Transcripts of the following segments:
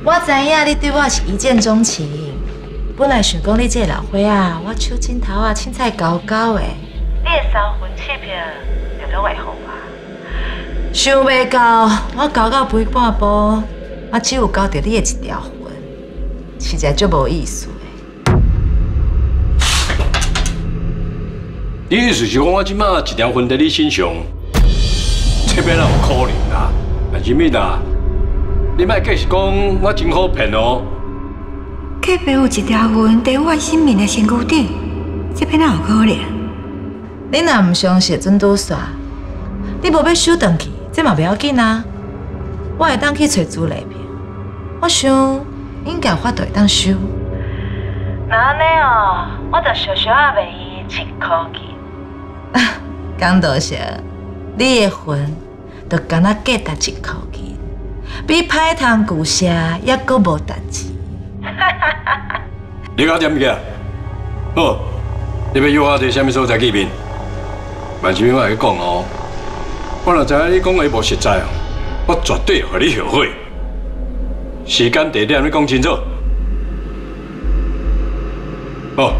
我知影你对我是一见钟情，本来想讲你这个老伙仔，我手指头啊凊彩高高的，你的三分七票就拢会互我。想袂到，我搞到肥半步，我只有交到你的一条魂，实在足无意思的。 你意思是讲我即马一条魂在你身上，这边哪有可能啦？啊，仁敏啊，你莫假是讲我真好骗哦。 隔壁有一条魂在我性命的身躯顶，这边哪有可能？ 你若唔相信准拄煞，你无要收回去。这嘛不要紧啊，我会当去找朱丽萍，我想应该有法度会当收。那安尼哦，我就小小啊卖伊1块钱。讲多些，你的魂就敢若价值1块钱，比歹通旧社还阁无值钱。 你搞点物啊？好，你要约我伫什么所在见面？万事我来讲哦。我若知影你讲的无实在哦，我绝对会你后悔。时间地点你讲清楚。好，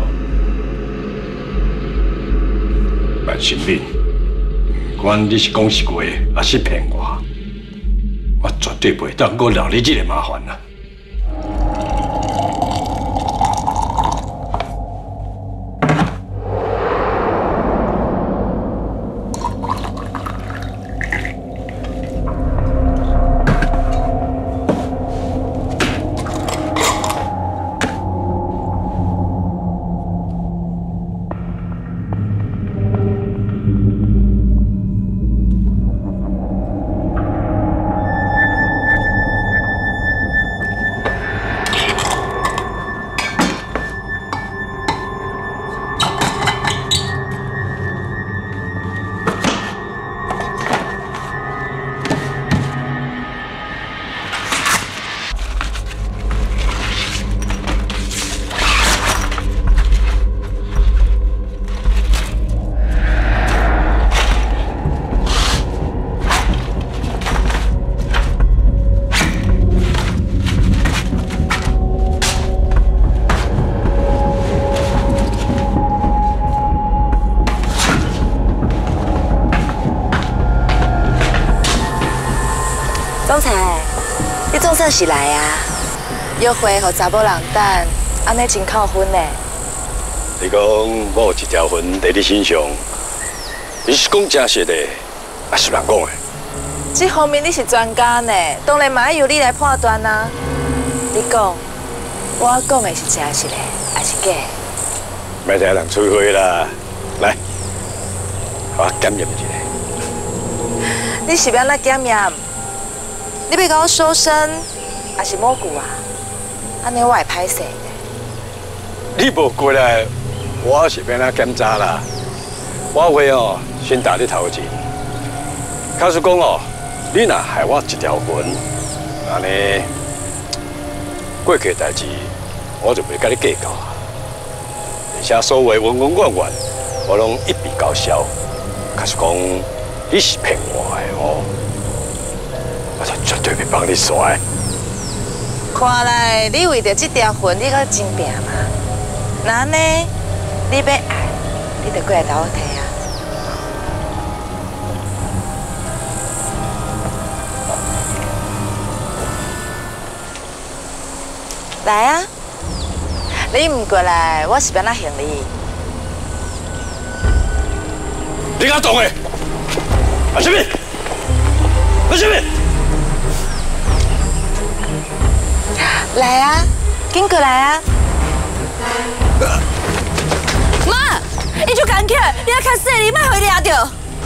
万新敏，不管你是讲实话，还是骗我，我绝对袂当阁留你这个麻烦啦。 总裁，你总算是来啊！约会和查某人等，安尼真扣分呢。 你讲我有一条魂在你身上，你是讲真实的，还是乱讲的？ 这方面你是专家呢，当然嘛要由你来判断啊。你讲，我讲的是真实的，还是假的？ 别听人吹灰啦，来，我检验一下。 你是要哪检验？你要甲我收身，还是摸骨啊？安尼我会歹势的。 你无过来，我是要哪检查啦？我会哦，先打你头前。假使讲哦，你若害我一条魂，安尼过去的代志，我就袂甲你计较啊。而且所谓恩恩怨怨，我拢一笔勾销。假使讲你是骗我的哦。我就绝对袂帮你耍。 看来你为着这条魂，你搁真拼嘛？那呢？你要爱，你就过来找我提啊！来啊！你唔过来，我是要哪行你？ 你敢动的？啊什么？啊什么？ 来啊，紧过来啊！ 妈，伊就干起来，你要较细哩，莫互伊抓着。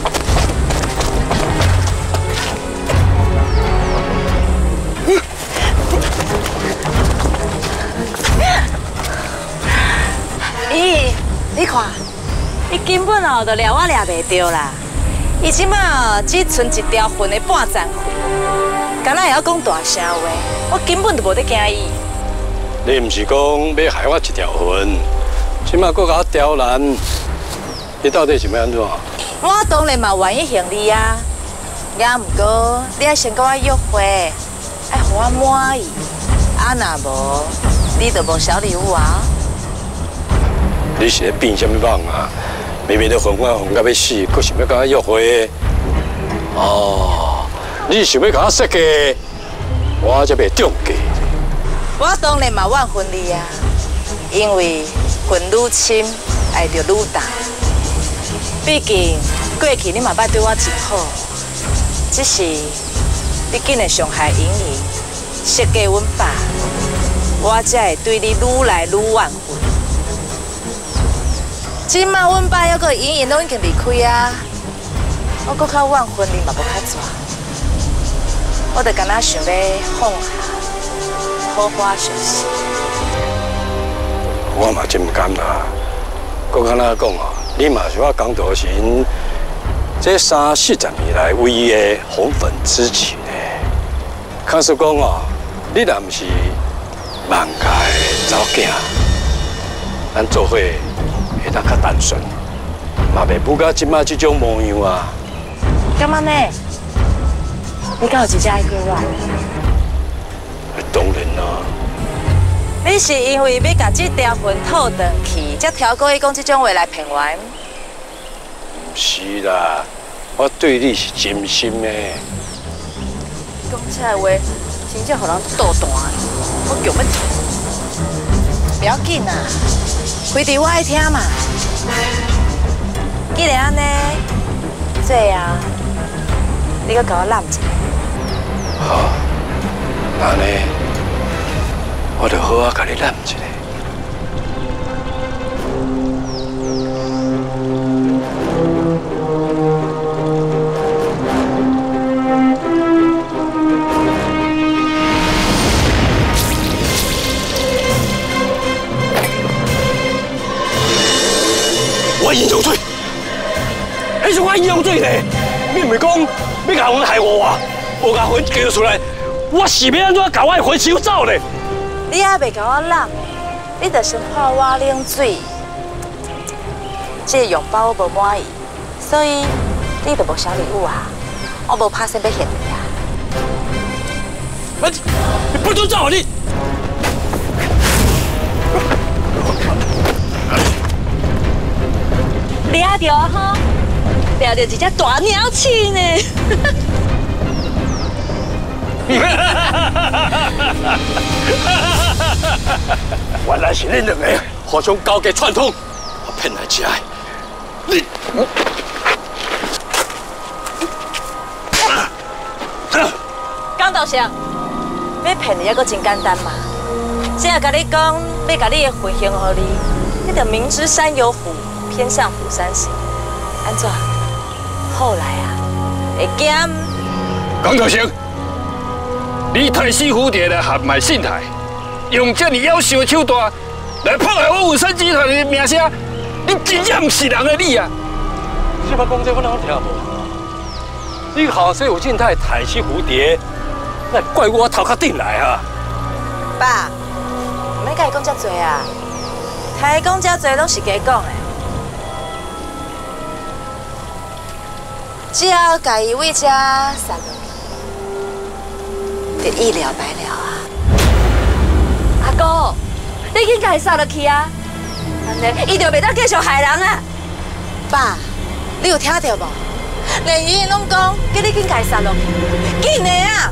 咦，你看，伊根本哦，就抓我抓袂着啦。伊即马只剩一条魂的半残躯，敢若会晓讲大声话，我根本就无得惊伊。 你唔是讲要害我一条魂，即马搁甲我刁难，你到底是要安怎？ 我当然嘛愿意行你啊，也毋过你要先跟我约会，要互我满意， 啊那无，你就无小礼物啊？ 你是咧变什么梦啊？明明都恨我恨到要死，佫想要甲我约会。哦，你想要甲我设计，我才袂中计。 我当然嘛晚婚礼啊，因为婚愈深爱着愈重。毕竟过去你嘛捌对我真好，只是你竟然伤害莹莹，设计阮爸，我才会对你愈来愈怨恨。即马阮爸还佮莹莹拢已经离开啊，我搁较怨恨你嘛无较绝，我就干那想要放下，好好休息。 我嘛真唔甘啦，搁敢若讲哦，你嘛是我江道神这30-40年来唯一的红粉知己呢。假使讲哦，你若唔是万家的查某囝，咱做伙会当较单纯，嘛袂舞到即马这种模样啊。 干嘛呢？你敢有真正爱过我？ 当然啦。 你是因为要甲这条魂套转去，才挑故意讲这种话来骗我？ 是啦，我对你是真心的。 讲这话，真正互人倒弹，我叫要吐。不要紧啊，规矩我爱听嘛。既然安尼，这样，你搁甲我揽一下。 好，安尼，我就好好甲你揽一下。我冤有罪，迄是我冤有罪咧！你唔是讲要甲阮害我啊？无甲魂叫出来，我是要安怎甲我的魂收走咧？ 你还袂甲我揽，你着先看我冷水。这个拥抱我无满意，所以你着无小礼物啊！我无拍算要献你啊！ 你不准走你！ 抓到哈，抓到一只大鸟鼠呢！ 原来是恁两个互相交结串通，我骗来吃的。你， 江道生，要骗你还阁真简单嘛？只要甲你讲，要甲你的魂献予你，你着明知山有虎，偏向虎山行。安怎？后来啊，会惊？ 江道生，你太师府邸来陷害信台，用这么夭寿的手段来破坏我文山集团的名声，你真正不是人的你啊！ 你把讲这我哪有听无？你下世有进太太师府邸，那怪我头壳顶来啊！ 爸，唔免甲伊讲遮多啊，听伊讲遮多拢是假讲的。只要甲伊为遮杀落去，就一了百了啊！阿哥，你紧甲伊杀落去啊！安尼，伊就袂当继续害人啊！爸，你有听到无？连医院拢讲，叫你紧甲伊杀落去，紧的啊！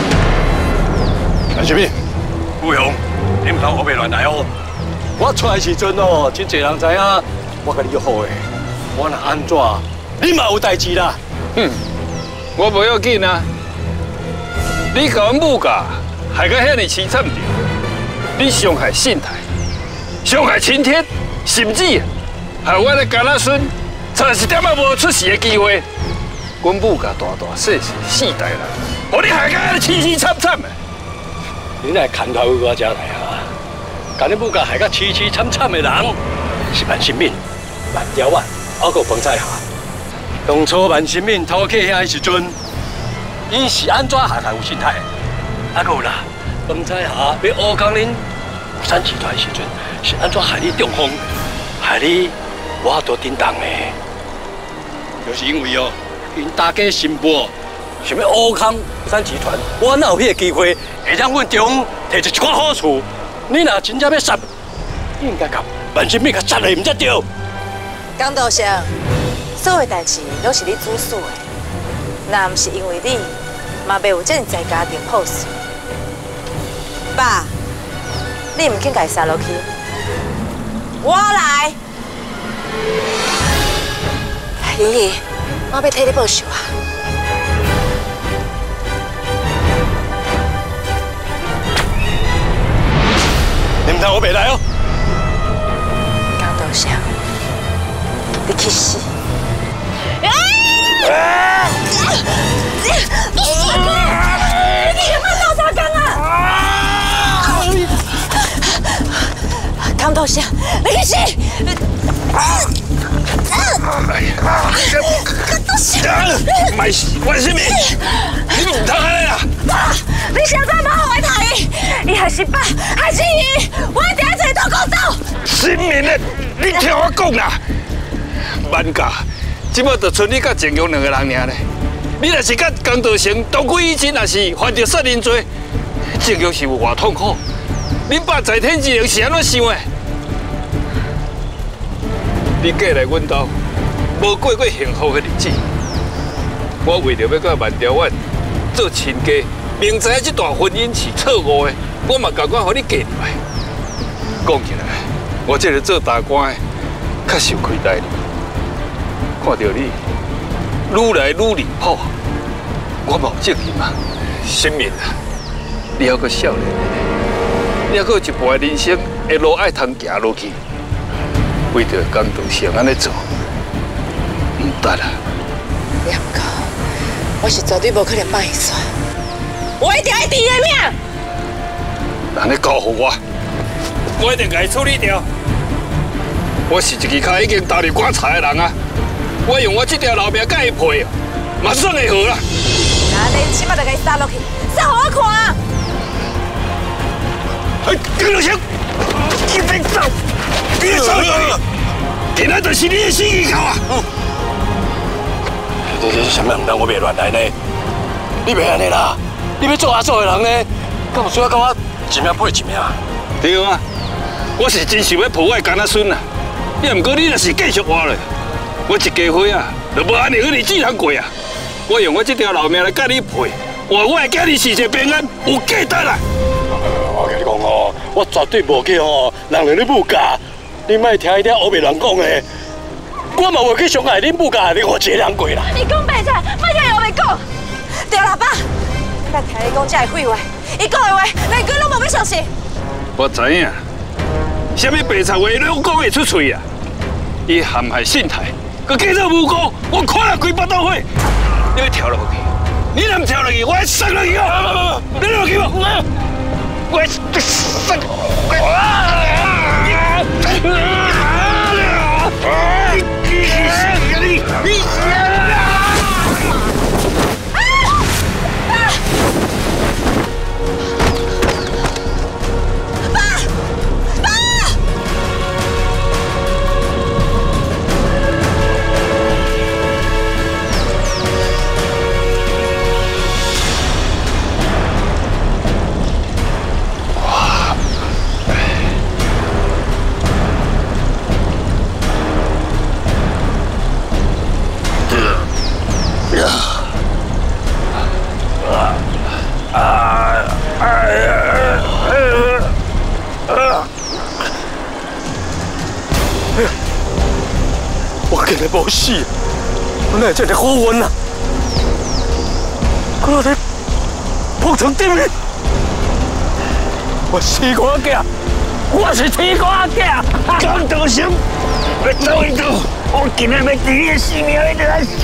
干什么？吴勇，你唔通胡白乱来哦！我出来时阵哦，真侪人知影我甲你约好的，我若安怎，你嘛有代志啦。 我不要紧啊！你甲阮母家害到遐尼凄惨着，你伤害信台，伤害青天，甚至害我的干仔孙差一点仔无出世的机会。阮母家大大细细4代人，互你害到遐尼凄凄惨惨的。 你来牵头我遮来啊！甲你母家害到凄凄惨惨的人，是万新敏、万条啊，还有彭彩霞。当初万新敏偷客遐的时阵，伊是安怎害有心态？还有啦，彭彩霞要乌江恁武山集团的时阵，是安怎害你中风，害你无法度振动的？就是因为哦，因大家心魔想要乌康山集团，我哪有迄个机会会让阮中摕一寡好处？你若真正要杀，应该甲万新民甲杀了，唔才对。 江道上，所有代志都是你主使的，若唔是因为你，嘛袂有这样在家庭破事。爸，你唔肯家杀落去，我来。莹莹，我要替你报仇啊！ 你唔通我袂来哦？ 江道上，你去死！你干嘛闹啥干啊？江道上，你去死！ 卖死万新民，你唔通安尼啦！ 爸，你现在把我抬伊，伊还是爸，还是伊，我一定要找你做公道。 新民的，你听我讲啦，万家，即摆就剩你甲郑勇两个人尔咧。你若是甲江道成同归于尽，若是犯着杀人罪，郑勇是有偌痛苦？恁爸在天之灵是安怎想的？你过来阮家，无过幸福的日子。我为着要甲万条婉做亲家，明知这段婚姻是错误的，我嘛甘愿互你嫁入来。讲起来，我这个做大官的，较受亏待你。看到你愈来愈离谱，我嘛有责任嘛。新民啊，你还阁少年，你还阁有一半人生的路爱通行落去。为着江道成安尼做，唔得啦！ 两个，我是绝对无可能放伊煞，我一定要治伊的命。 安尼交互我一定甲伊处理掉。我是一支脚已经踏入棺材的人啊！我用我这条老命甲伊赔，嘛算会好啦。 那你起码就甲伊杀落去，杀互我看。 江道成，你别走！别走！今仔就是你的死依靠啊！ 这是什么人？我袂乱来呢？你袂安尼啦？你要做阿做的人呢？敢有需要甲我一命配一命？ 对啊，我是真想要抱我的干仔孙啊！也毋过你若是继续活落，我一家伙啊，就无安尼日子通过啊！我用我这条老命来甲你赔，换我的家己世界平安，有价值啊！ 我跟你讲哦，我绝对无去哦，人让你母家，你莫听伊遐乌白人讲的，我嘛会去伤害恁母家另外一个人过啦。 你讲白菜，莫听我咪讲。对啦，爸，咱听你讲这个废话，伊讲的话，连句拢无要相信。 我知影，什么白贼话你拢讲会出嘴啊！伊陷害信泰，佮假做无辜，我看了规巴刀火。你要跳落去，你若唔跳落去，我会杀落去哦！你落去无？我会杀！ 我今日无死，我哪会这么好运啊？我在碰成顶面，我西瓜囝，我是西瓜囝，江道成，要走一走，我今日要治你的性命，一定要死！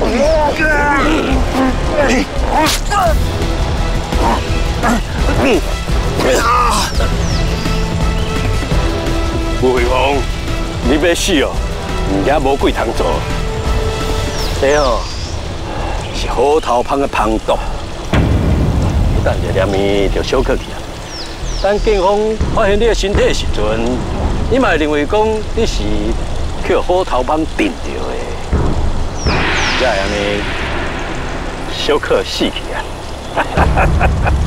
吴慧芳，你要死哦！唔惊无鬼通做，这哦是虎头蜂的蜂毒，等一念面就烧去啊。等警方发现你的身体的时阵，你嘛会认为讲你是去虎头蜂叮到的，才会安尼小可死去啊！